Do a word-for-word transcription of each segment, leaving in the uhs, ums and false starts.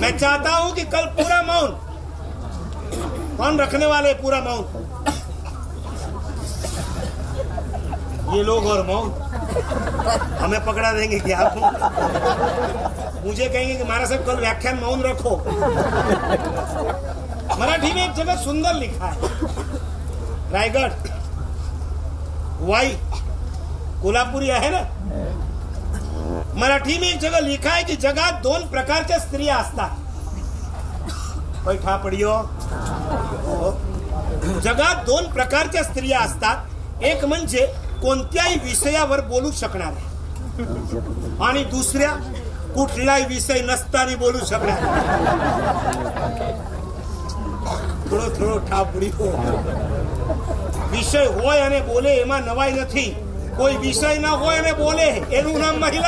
मैं चाहता हूं कि कल पूरा मौन, कौन रखने वाले पूरा मौन? ये लोग और मौन। हमें पकड़ा देंगे कि आप मुझे कहेंगे कि महाराज साहब कल व्याख्यान मौन रखो। मराठी में एक जगह सुंदर लिखा है, रायगड वाई कोल्हापुरी आहे ना, मराठी में एक जगह लिखा है की जगात दोन प्रकारच्या स्त्रिया असतात. बैठा पडियो. जगात दोन प्रकारच्या स्त्रिया असतात. एक म्हणजे कोणत्याही विषयावर बोलू शकणाऱ्या आणि दुसऱ्या कुठलाही विषय नसताना बोलू शकणाऱ्या. થોડો થોડો ઠાપડી હો. વિષય હોય અને બોલે એમાં નવાઈ નથી. કોઈ વિષય ના હોય અને બોલે એનું નામ મહિલા.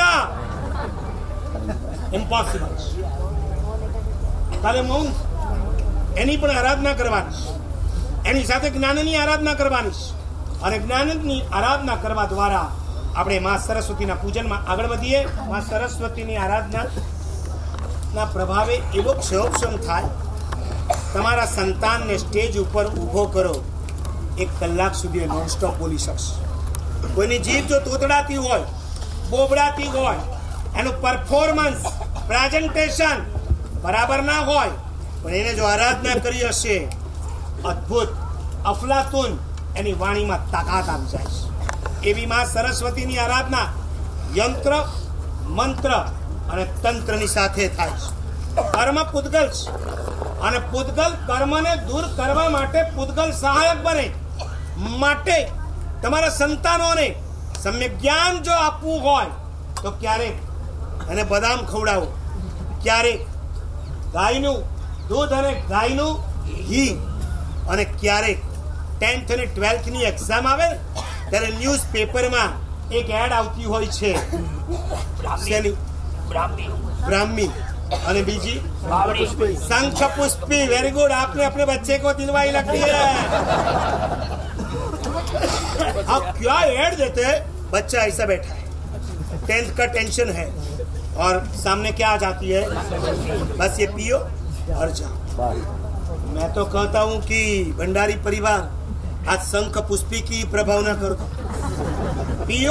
ઇમ્પોસિબલ. કાલે મૌન, એની પણ આરાધના કરવાની, એની સાથે જ્ઞાનની આરાધના કરવાની અને જ્ઞાનની આરાધના કરવા દ્વારા આપણે માં સરસ્વતીના પૂજનમાં આગળ વધીએ. માં સરસ્વતીની આરાધના પ્રભાવે એવો ક્ષયોક્ષમ થાય, તમારા સંતાનને સ્ટેજ ઉપર ઊભો કરો, એક કલાક સુધી નોનસ્ટોપ બોલી શકશે. કોઈની જીભ જો તોતડાતી હોય, બોબડાતી હોય, એનું પરફોર્મન્સ પ્રેઝન્ટેશન બરાબર ના હોય, પણ એને જો આરાધના કરી હશે, અદ્ભુત અફલાતુન એની વાણીમાં તાકાત આવી જાય છે. એવી માં સરસ્વતીની આરાધના યંત્ર, મંત્ર અને તંત્રની સાથે થાય છે. કર્મ પૂતગલ છે અને પૂતગલ કર્મને દૂર કરવા માટે પૂતગલ સહાયક બને. માટે તમારા સંતાનોને સમ્યક જ્ઞાન જો આપવું હોય તો ક્યારેક એને બદામ ખવડાવો, ક્યારેક ગાયનું દૂધ અને ગાયનું ઘી, અને ક્યારેક ટેન્થ અને ટ્વેલ્થની એક્ઝામ આવે ત્યારે ન્યૂઝ પેપરમાં એક એડ આવતી હોય છે બ્રાહ્મી અને બીજી शंख पुष्पी. वेरी गुड, आपने अपने बच्चे को दिलवाई लगती है. आप क्या एड देते हैं? बच्चा ऐसा बैठा है, टेंथ का टेंशन है और सामने क्या आ जाती है? बस ये पियो और जाओ. मैं तो कहता हूँ कि भंडारी परिवार आज शंख पुष्पी की प्रभाव न करो, पियो,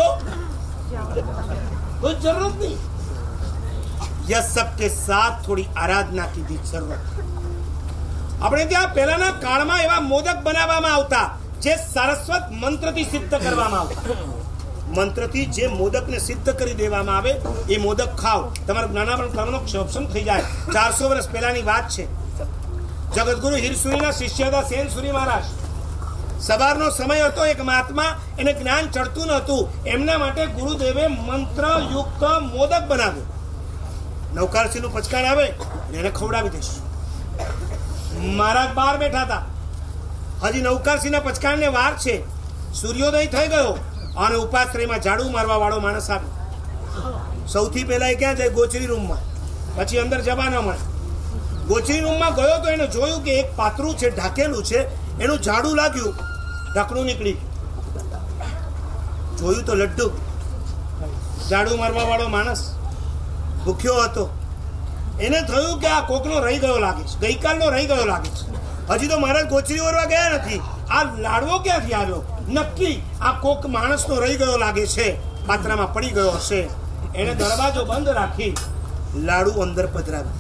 कोई जरूरत नहीं. यह सबके साथ थोड़ी आराधना की भी जरूरत. આપણે ત્યાં પહેલાના કાળમાં એવા મોદક બનાવવામાં આવતા જે સારસ્વત મંત્રથી સિદ્ધ કરવામાં આવતા. મંત્રથી જે મોદકને સિદ્ધ કરી દેવામાં આવે એ મોદક ખાવ, તમારા જ્ઞાનાવરણ કર્મનો ક્ષોભન થઈ જાય. ચારસો વર્ષ પહેલાની વાત છે. જગતગુરુ હિરસુરીના શિષ્ય હતા સેનસુરી મહારાજ. સવારનો સમય હતો, એક મહાત્મા એને જ્ઞાન ચડતું નહોતું, એમના માટે ગુરુદેવે મંત્રયુક્ત મોદક બનાવ્યો. નવકારસિંહનું પચકાણ આવે એને ખવડાવી દઈશું. મહારાજ બહાર બેઠા હતા, હજી નવકારસિંહના પચકાણને વાર છે. સૂર્યોદય થઈ ગયો અને ઉપાશ્રયમાં ઝાડુ મારવા વાળો માણસ આવ્યો. સૌથી પહેલા એ ક્યાં જાય? ગોચરી રૂમમાં. પછી અંદર જવા ન મળે. ગોચરી રૂમમાં ગયો તો એને જોયું કે એક પાત્રું છે, ઢાકેલું છે, એનું ઝાડુ લાગ્યું, ઢાંકણું નીકળી જોયું તો લડ્ડુ. ઝાડુ મારવા વાળો માણસ ભૂખ્યો હતો. એને થયું કે આ કોકનો રહી ગયો લાગે છે, ગઈકાલનો રહી ગયો લાગે છે. હજી તો મહારાજ ગોચરી ઓરવા ગયા નથી, આ લાડવો ક્યાંથી આવ્યો? નક્કી આ કોક માણસનો રહી ગયો લાગે છે, પાત્રામાં પડી ગયો હશે. એને દરવાજો બંધ રાખી લાડુ અંદર પધરાવી,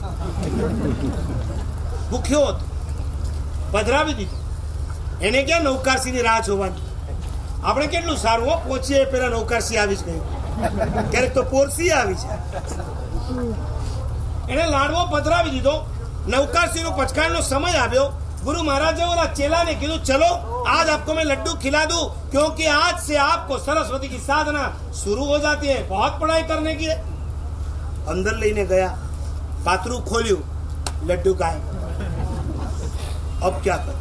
ભૂખ્યો હતો, પધરાવી દીધું. એને ક્યાં નૌકારસિંહની રાહ જોવાની? આપણે કેટલું સારું હો, પહોંચીએ પેલા નૌકારસિંહ આવી જ ગયું, ક્યારેક તો પોરસી આવી જાય. એને લાડવો પધરાવી દીધો. નવકારસિંહનો પચકાણનો સમય આવ્યો. गुरु महाराज ने बोला चेला ने कीधु चलो आज आपको मैं लड्डू खिला दूं क्योंकि आज से आपको सरस्वती की साधना शुरू हो जाती है, बहुत पढ़ाई करने की है। अंदर लेने गया, पात्रू खोल्यू, लड्डू गायब। अब क्या कर?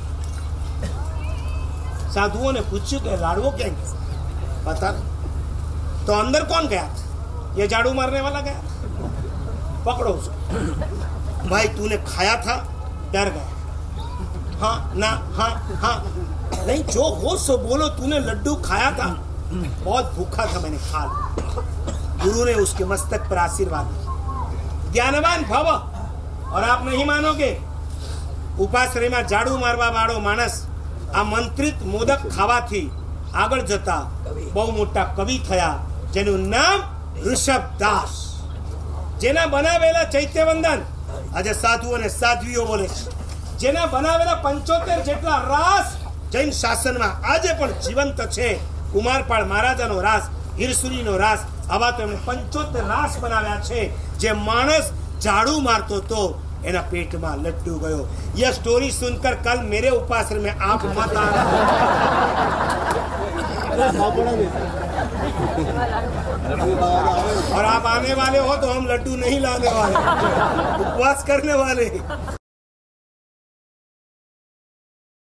साधुओं ने पूछा कि लाडवो क्या पता नहीं। तो अंदर कौन गया? ये झाड़ू मारने वाला गया। पकड़ो उसको। भाई तूने खाया था? डर गया। हाँ ना हाँ हाँ नहीं, जो हो सो बोलो। तूने लड्डू खाया था? बहुत भूखा था, मैंने खा लिया। गुरु ने उसके मस्तक पर आशीर्वाद दिया, ज्ञानवान भव। और आप नहीं मानोगे, ઉપાશ્રયમાં ઝાડુ મારવા વાળો માણસ આ મંત્રિત મોદક ખાવાથી આગળ જતા બહુ મોટા કવિ થયા, જેનું નામ ઋષભદાસ. જેના બનાવેલા ચૈત્યવંદન આજે સાધુ અને સાધ્વીઓ બોલે છે, જેના બનાવેલા પંચોતેર જેટલા રાસ જૈન શાસનમાં આજે પણ જીવંત છે. કુમારપાળ મહારાજાનો રાસ, હિરસુરીનો રાસ, આવા તો એમણે પંચોતેર રાસ બનાવ્યા છે. જે માણસ ઝાડુ મારતો તો एना पेट में लड्डू गयो. यह स्टोरी सुनकर कल मेरे उपाश्रम में आप मत आना. और आप आने वाले हो तो हम लड्डू नहीं लाने वाले, उपवास करने वाले.